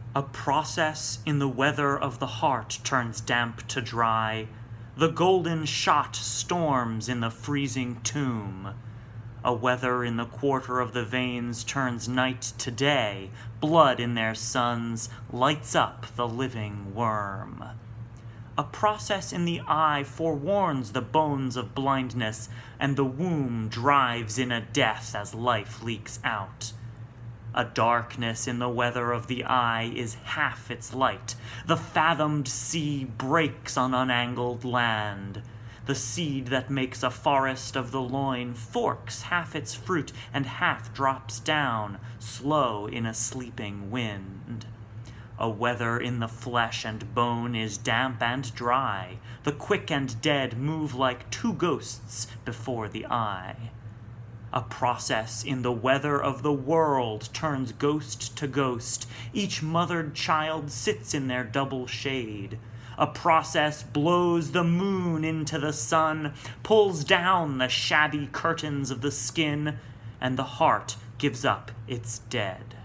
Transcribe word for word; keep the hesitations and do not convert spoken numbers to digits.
A process in the weather of the heart turns damp to dry. The golden shot storms in the freezing tomb. A weather in the quarter of the veins turns night to day. Blood in their suns lights up the living worm. A process in the eye forewarns the bones of blindness, and the womb drives in a death as life leaks out. A darkness in the weather of the eye is half its light. The fathomed sea breaks on unangled land. The seed that makes a forest of the loin forks half its fruit and half drops down, slow in a sleeping wind. A weather in the flesh and bone is damp and dry. The quick and dead move like two ghosts before the eye. A process in the weather of the world turns ghost to ghost. Each mothered child sits in their double shade. A process blows the moon into the sun, pulls down the shabby curtains of the skin, and the heart gives up its dead.